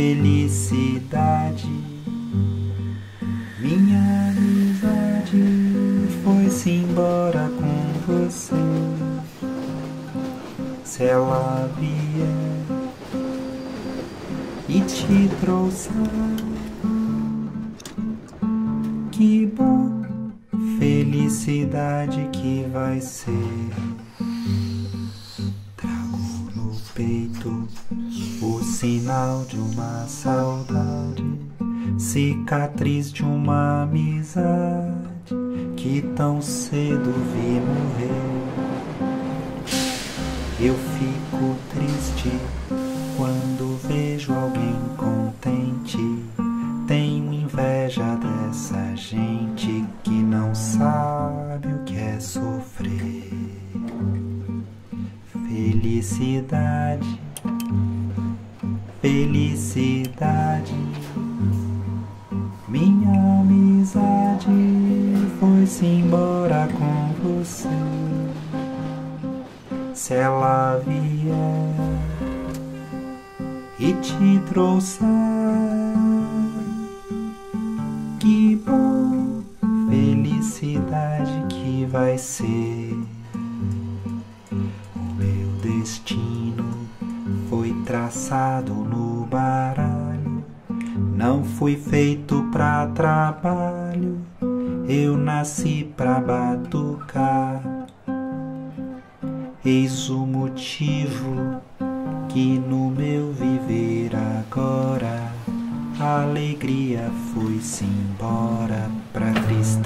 felicidade. Minha amizade foi-se embora com você. Se ela vier e te trouxer, que bom, felicidade que vai ser. Trago no peito o sinal de uma saudade, cicatriz de uma amizade que tão cedo vi morrer. Eu fico triste quando vejo alguém contente. Tenho inveja dessa gente que não sabe o que é sofrer. Felicidade, felicidade, minha amizade foi-se embora com você. Se ela vier e te trouxer, que bom, felicidade que vai ser. O meu destino foi traçado no baralho, não fui feito pra trabalho, eu nasci pra batucar. Eis o motivo que no meu viver agora a alegria foi-se embora pra tristeza.